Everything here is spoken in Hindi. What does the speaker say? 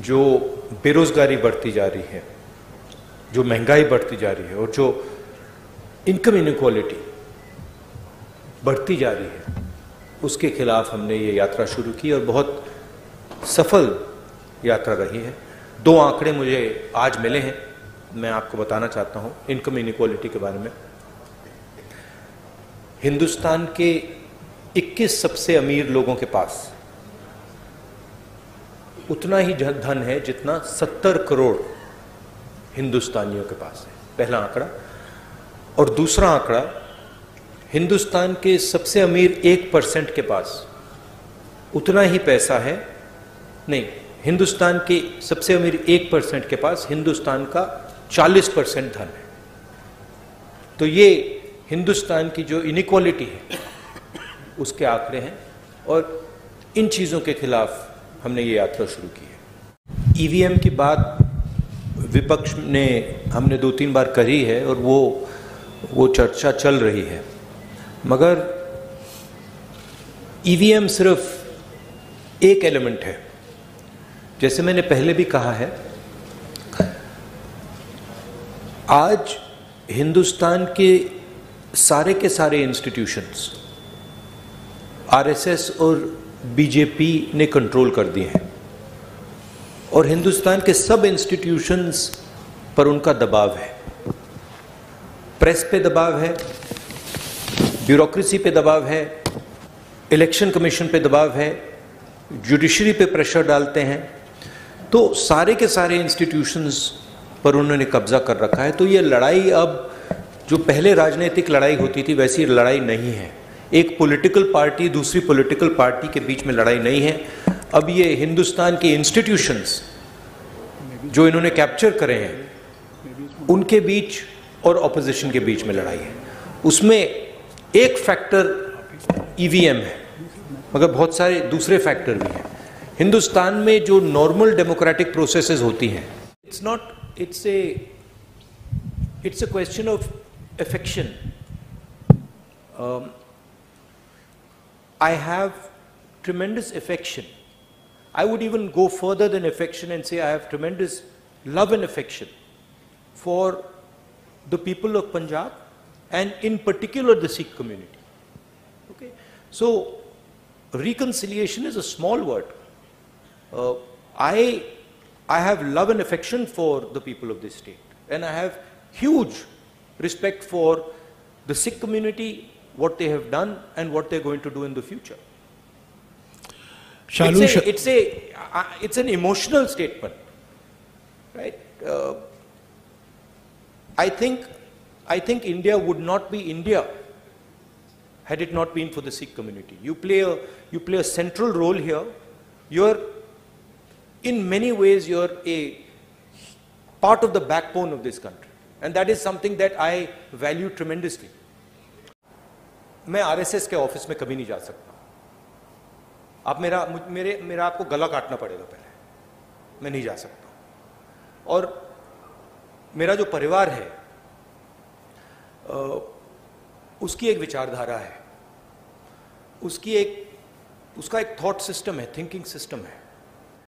जो बेरोजगारी बढ़ती जा रही है, जो महंगाई बढ़ती जा रही है और जो इनकम इनइक्वालिटी बढ़ती जा रही है, उसके खिलाफ हमने ये यात्रा शुरू की और बहुत सफल यात्रा रही है। 2 आंकड़े मुझे आज मिले हैं, मैं आपको बताना चाहता हूं इनकम इनइक्वालिटी के बारे में। हिंदुस्तान के 21 सबसे अमीर लोगों के पास उतना ही धन है जितना 70 करोड़ हिंदुस्तानियों के पास है, पहला आंकड़ा। और दूसरा आंकड़ा, हिंदुस्तान के सबसे अमीर 1% के पास उतना ही पैसा है, नहीं, हिंदुस्तान के सबसे अमीर 1% के पास हिंदुस्तान का 40% धन है। तो ये हिंदुस्तान की जो इनइक्वालिटी है उसके आंकड़े हैं और इन चीज़ों के खिलाफ हमने ये यात्रा शुरू की है। ईवीएम की बात विपक्ष ने हमने 2-3 बार करी है और वो चर्चा चल रही है, मगर ईवीएम सिर्फ एक एलिमेंट है। जैसे मैंने पहले भी कहा है, आज हिंदुस्तान के सारे इंस्टीट्यूशंस आरएसएस और बीजेपी ने कंट्रोल कर दिए हैं और हिंदुस्तान के सब इंस्टीट्यूशंस पर उनका दबाव है। प्रेस पे दबाव है, ब्यूरोक्रेसी पे दबाव है, इलेक्शन कमीशन पे दबाव है, जुडिशरी पे प्रेशर डालते हैं। तो सारे के सारे इंस्टीट्यूशंस पर उन्होंने कब्जा कर रखा है। तो ये लड़ाई अब जो पहले राजनीतिक लड़ाई होती थी वैसी लड़ाई नहीं है। एक पॉलिटिकल पार्टी दूसरी पॉलिटिकल पार्टी के बीच में लड़ाई नहीं है। अब ये हिंदुस्तान के इंस्टीट्यूशंस जो इन्होंने कैप्चर करे हैं उनके बीच और ऑपोजिशन के बीच में लड़ाई है। उसमें एक फैक्टर ईवीएम है, मगर बहुत सारे दूसरे फैक्टर भी हैं। हिंदुस्तान में जो नॉर्मल डेमोक्रेटिक प्रोसेसेस होती हैं, it's a question of affection. I have tremendous affection. I would even go further than affection and say I have tremendous love and affection for the people of Punjab and in particular the Sikh community. Okay, so reconciliation is a small word. I have love and affection for the people of this state, and I have huge respect for the Sikh community, what they have done and what they're going to do in the future. It's an emotional statement, right? I think India would not be India had it not been for the Sikh community. You play a central role here. In many ways you're a part of the backbone of this country, and that is something that I value tremendously. मैं आरएसएस के ऑफिस में कभी नहीं जा सकता। आप मेरा आपको गला काटना पड़ेगा पहले, मैं नहीं जा सकता। और मेरा जो परिवार है उसकी एक विचारधारा है, उसका एक थॉट सिस्टम है, थिंकिंग सिस्टम है।